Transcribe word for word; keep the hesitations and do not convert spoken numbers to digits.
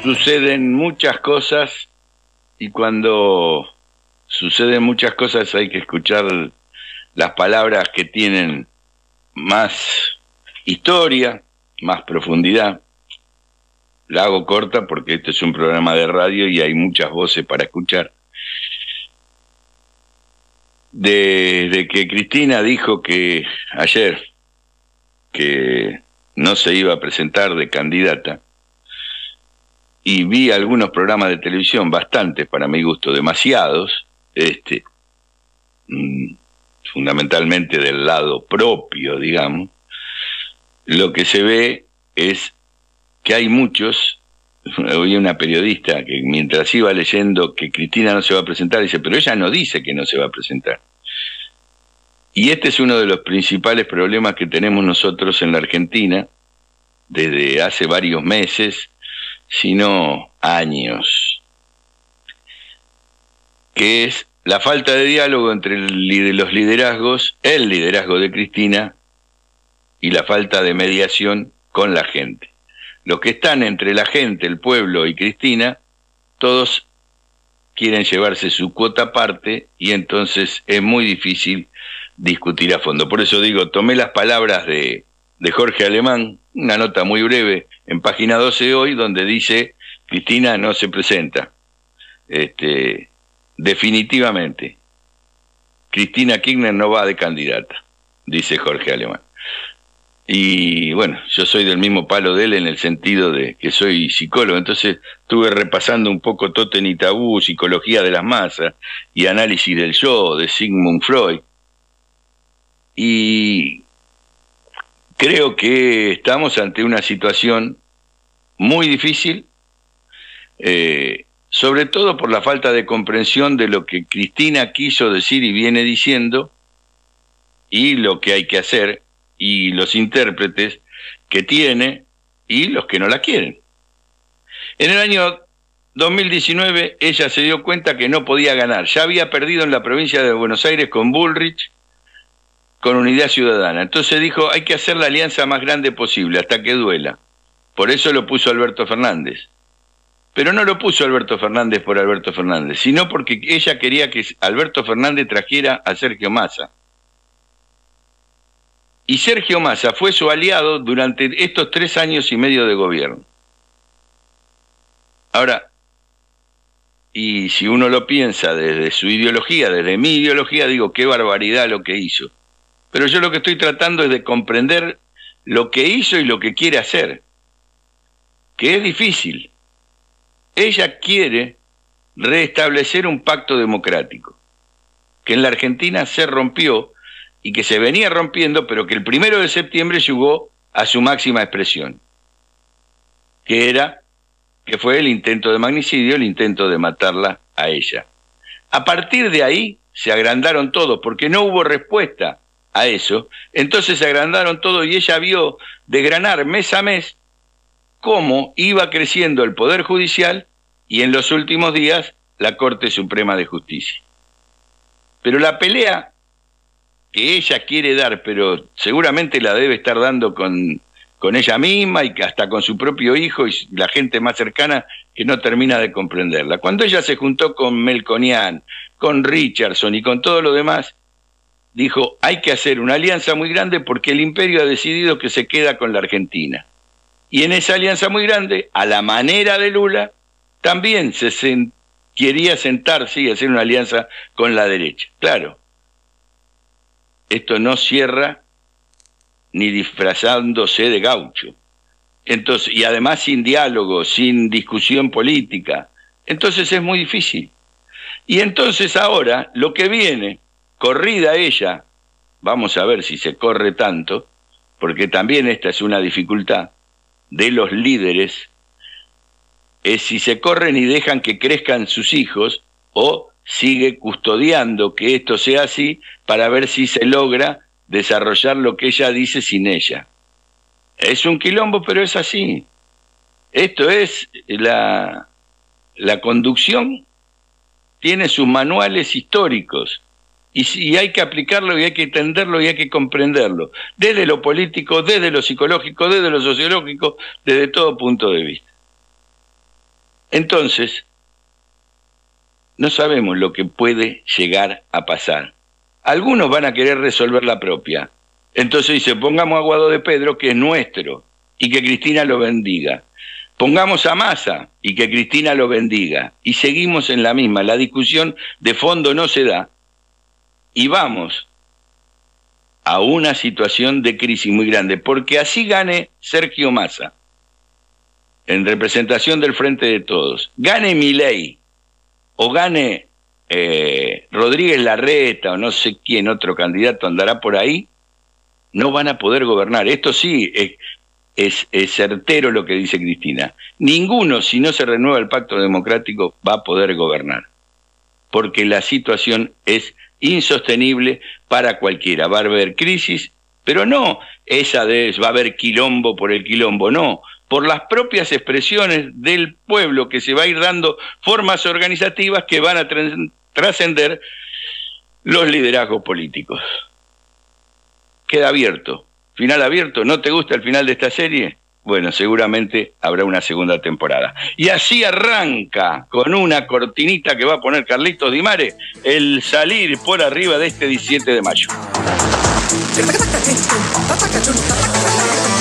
suceden muchas cosas y cuando suceden muchas cosas hay que escuchar las palabras que tienen más historia, más profundidad. La hago corta porque este es un programa de radio y hay muchas voces para escuchar. Desde que Cristina dijo que ayer que no se iba a presentar de candidata, y vi algunos programas de televisión, bastantes para mi gusto, demasiados, este, fundamentalmente del lado propio, digamos, lo que se ve es que hay muchos. Oí una periodista que mientras iba leyendo que Cristina no se va a presentar, dice, pero ella no dice que no se va a presentar. Y este es uno de los principales problemas que tenemos nosotros en la Argentina desde hace varios meses, sino años, que es la falta de diálogo entre el, los liderazgos, el liderazgo de Cristina, y la falta de mediación con la gente. Los que están entre la gente, el pueblo y Cristina, todos quieren llevarse su cuota aparte y entonces es muy difícil discutir a fondo. Por eso digo, tomé las palabras de, de Jorge Alemán, una nota muy breve en página doce hoy, donde dice, Cristina no se presenta. Este, definitivamente, Cristina Kirchner no va de candidata, dice Jorge Alemán. Y bueno, yo soy del mismo palo de él en el sentido de que soy psicólogo, entonces estuve repasando un poco Totem y Tabú, psicología de las masas y análisis del yo de Sigmund Freud. Y creo que estamos ante una situación muy difícil, eh, sobre todo por la falta de comprensión de lo que Cristina quiso decir y viene diciendo, y lo que hay que hacer, y los intérpretes que tiene y los que no la quieren. En el año dos mil diecinueve ella se dio cuenta que no podía ganar, ya había perdido en la provincia de Buenos Aires con Bullrich, con Unidad Ciudadana. Entonces dijo, hay que hacer la alianza más grande posible, hasta que duela. Por eso lo puso Alberto Fernández. Pero no lo puso Alberto Fernández por Alberto Fernández, sino porque ella quería que Alberto Fernández trajera a Sergio Massa. Y Sergio Massa fue su aliado durante estos tres años y medio de gobierno. Ahora, y si uno lo piensa desde su ideología, desde mi ideología, digo, qué barbaridad lo que hizo. Pero yo lo que estoy tratando es de comprender lo que hizo y lo que quiere hacer, que es difícil. Ella quiere restablecer un pacto democrático, que en la Argentina se rompió y que se venía rompiendo, pero que el primero de septiembre llegó a su máxima expresión, que era, que fue el intento de magnicidio, el intento de matarla a ella. A partir de ahí se agrandaron todos, porque no hubo respuesta a eso, entonces se agrandaron todos y ella vio desgranar mes a mes cómo iba creciendo el Poder Judicial y en los últimos días la Corte Suprema de Justicia. Pero la pelea que ella quiere dar, pero seguramente la debe estar dando con, con ella misma y hasta con su propio hijo y la gente más cercana que no termina de comprenderla. Cuando ella se juntó con Melconian, con Richardson y con todo lo demás, dijo, hay que hacer una alianza muy grande porque el imperio ha decidido que se queda con la Argentina. Y en esa alianza muy grande, a la manera de Lula, también se sent, quería sentarse y hacer una alianza con la derecha. Claro, esto no cierra ni disfrazándose de gaucho. Entonces, y además sin diálogo, sin discusión política. Entonces es muy difícil. Y entonces ahora, lo que viene, corrida ella, vamos a ver si se corre tanto, porque también esta es una dificultad de los líderes, es si se corren y dejan que crezcan sus hijos o sigue custodiando que esto sea así para ver si se logra desarrollar lo que ella dice sin ella. Es un quilombo, pero es así. Esto es la, la conducción, tiene sus manuales históricos y, y hay que aplicarlo y hay que entenderlo y hay que comprenderlo, desde lo político, desde lo psicológico, desde lo sociológico, desde todo punto de vista. Entonces, no sabemos lo que puede llegar a pasar. Algunos van a querer resolver la propia. Entonces dice, pongamos a Guado de Pedro, que es nuestro, y que Cristina lo bendiga. Pongamos a Massa y que Cristina lo bendiga. Y seguimos en la misma. La discusión de fondo no se da. Y vamos a una situación de crisis muy grande. Porque así gane Sergio Massa, en representación del Frente de Todos. Gane Milei o gane eh, Rodríguez Larreta o no sé quién, otro candidato andará por ahí, no van a poder gobernar. Esto sí es... Es, es certero lo que dice Cristina. Ninguno, si no se renueva el pacto democrático, va a poder gobernar. Porque la situación es insostenible para cualquiera. Va a haber crisis, pero no esa de va a haber quilombo por el quilombo, no. Por las propias expresiones del pueblo que se va a ir dando formas organizativas que van a trascender los liderazgos políticos. Queda abierto. Final abierto. ¿No te gusta el final de esta serie? Bueno, seguramente habrá una segunda temporada. Y así arranca, con una cortinita que va a poner Carlitos Di Mare, el salir por arriba de este diecisiete de mayo.